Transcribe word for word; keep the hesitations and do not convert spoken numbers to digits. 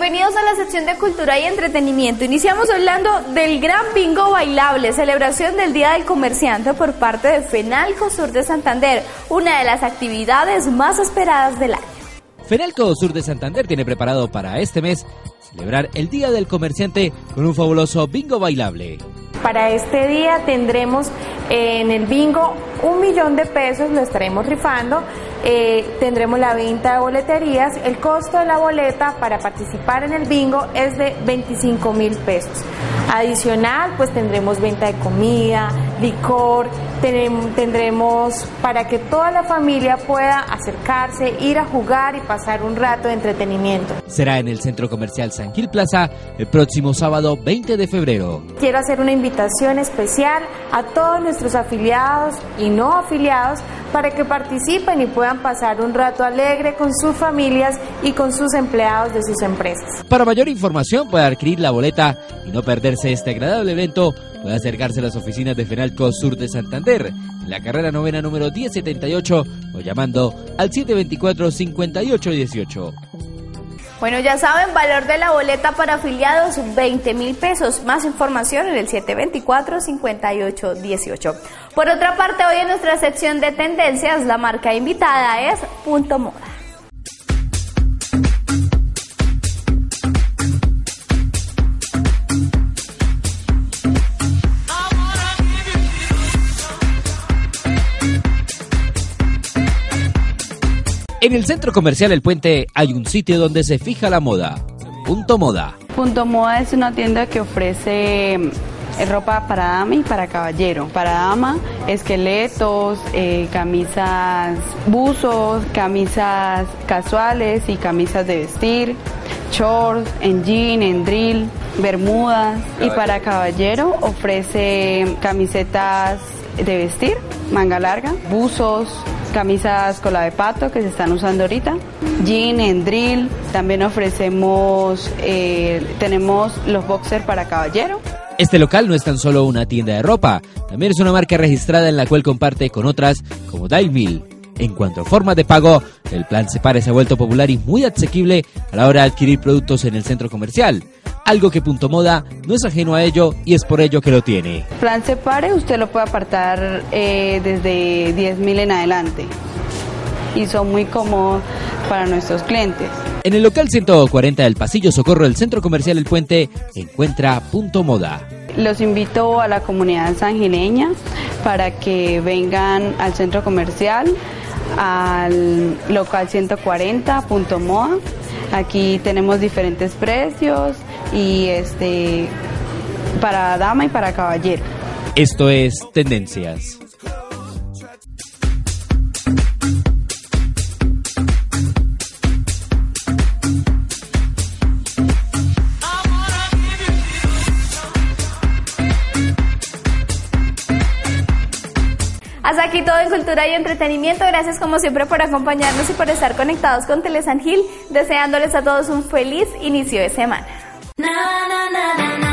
bienvenidos a la sección de Cultura y Entretenimiento. Iniciamos hablando del Gran Bingo Bailable, celebración del Día del Comerciante por parte de Fenalco Sur de Santander, una de las actividades más esperadas del año. Fenalco Sur de Santander tiene preparado para este mes celebrar el Día del Comerciante con un fabuloso bingo bailable. Para este día tendremos eh, en el bingo un millón de pesos, lo estaremos rifando, eh, tendremos la venta de boleterías, el costo de la boleta para participar en el bingo es de veinticinco mil pesos. Adicional, pues tendremos venta de comida, licor, ten, tendremos para que toda la familia pueda acercarse, ir a jugar y pasar un rato de entretenimiento. Será en el Centro Comercial San Gil Plaza el próximo sábado veinte de febrero. Quiero hacer una invitación especial a todos nuestros afiliados y no afiliados para que participen y puedan pasar un rato alegre con sus familias y con sus empleados de sus empresas. Para mayor información puede adquirir la boleta y no perderse este agradable evento. Puede acercarse a las oficinas de Fenalco Sur de Santander en la carrera novena número diez setenta y ocho o llamando al siete veinticuatro, cincuenta y ocho dieciocho. Bueno, ya saben, valor de la boleta para afiliados, veinte mil pesos. Más información en el siete veinticuatro, cincuenta y ocho dieciocho. Por otra parte, hoy en nuestra sección de tendencias, la marca invitada es Punto Moda. En el Centro Comercial El Puente hay un sitio donde se fija la moda, Punto Moda. Punto Moda es una tienda que ofrece ropa para dama y para caballero. Para dama, esqueletos, eh, camisas buzos, camisas casuales y camisas de vestir, shorts, en jean, en drill, bermudas. Y para caballero ofrece camisetas de vestir, manga larga, buzos, camisas cola de pato que se están usando ahorita, jean en drill, también ofrecemos, eh, tenemos los boxers para caballero. Este local no es tan solo una tienda de ropa, también es una marca registrada en la cual comparte con otras como Daimil. En cuanto a formas de pago, el plan Separe se ha vuelto popular y muy asequible a la hora de adquirir productos en el centro comercial, algo que Punto Moda no es ajeno a ello y es por ello que lo tiene. Plan Separe usted lo puede apartar eh, desde diez mil en adelante y son muy cómodos para nuestros clientes. En el local ciento cuarenta del Pasillo Socorro del Centro Comercial El Puente encuentra Punto Moda. Los invito a la comunidad sangileña para que vengan al centro comercial, al local ciento cuarenta, Punto Moda. Aquí tenemos diferentes precios y este para dama y para caballero. Esto es Tendencias. Hasta aquí todo en Cultura y Entretenimiento. Gracias como siempre por acompañarnos y por estar conectados con Tele San Gil, deseándoles a todos un feliz inicio de semana. Na, na, na, na, na.